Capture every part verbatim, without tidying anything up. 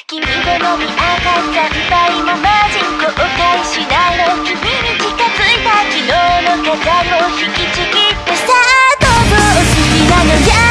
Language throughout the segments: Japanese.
君好み赤残灰もマジ後悔しないの。君に近づいた昨日の飾りを引きちぎってさあどうぞお好きなのじゃ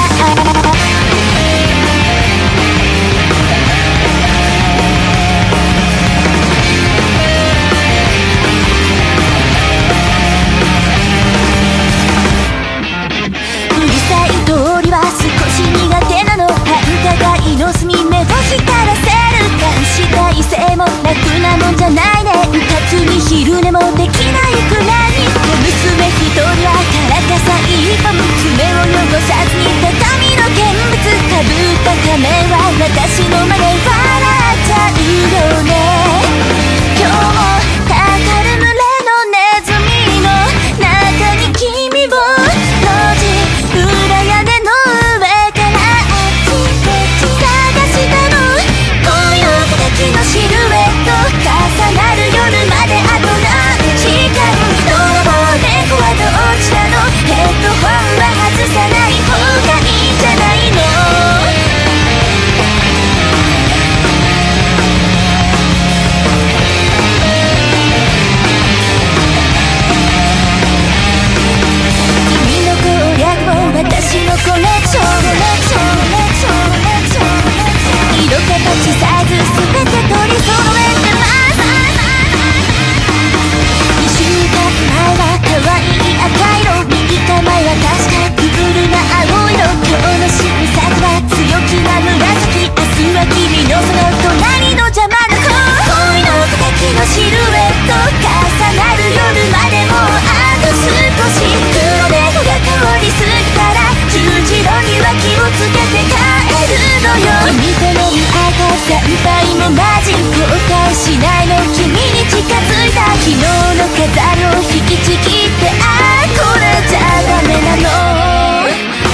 うるさい通りは少し苦手なの。繁華街の隅目を光らせる監視体制も楽なもんじゃないね。うかつに昼寝もできないくらい娘一人はからかさ一本爪を汚さずに畳の見物かぶった仮面は私の真似笑っちゃうよね。今日もたかる群れのネズミの中に君を閉じ裏屋根の上からあっちこっち探したの。恋の形のシルエット重なる夜まであと何時間。泥棒猫はどっちなの。ヘッドホンは外さない方がいいんじゃないの。君の攻略も私のコレクション色形サイズすべて取り揃えてますにしゅうかんまえは可愛い赤色右構えは確かクールな青色。今日の新作は強気な紫。明日は君のその隣の邪魔な子。恋の形のシルエット重なる夜までもうあと少し。黒猫が通り過ぎたら十字路には気をつけて帰るのよ。君好み赤残灰もマジ後悔しないの。君に近づいた昨日の飾りを引きちぎってああこれじゃダメなの。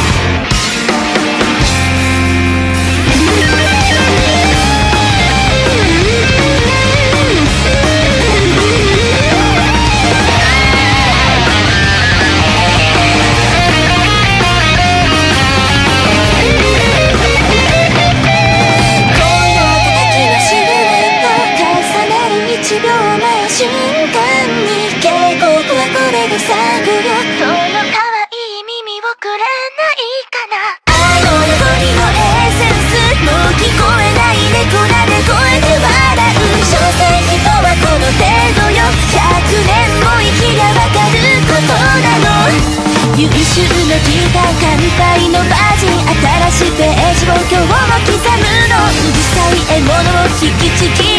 いちびょうまえ瞬間に警告はこれで最後よ。その可愛い耳をくれないかな。愛の残りのエッセンスもう聞こえない猫なで声で笑う。所詮人はこの程度よ。ひゃくねんも生きりゃわかることなの。優秀の効いた乾杯のバージン新しいページを今日も刻むの。うるさい獲物を引きちぎ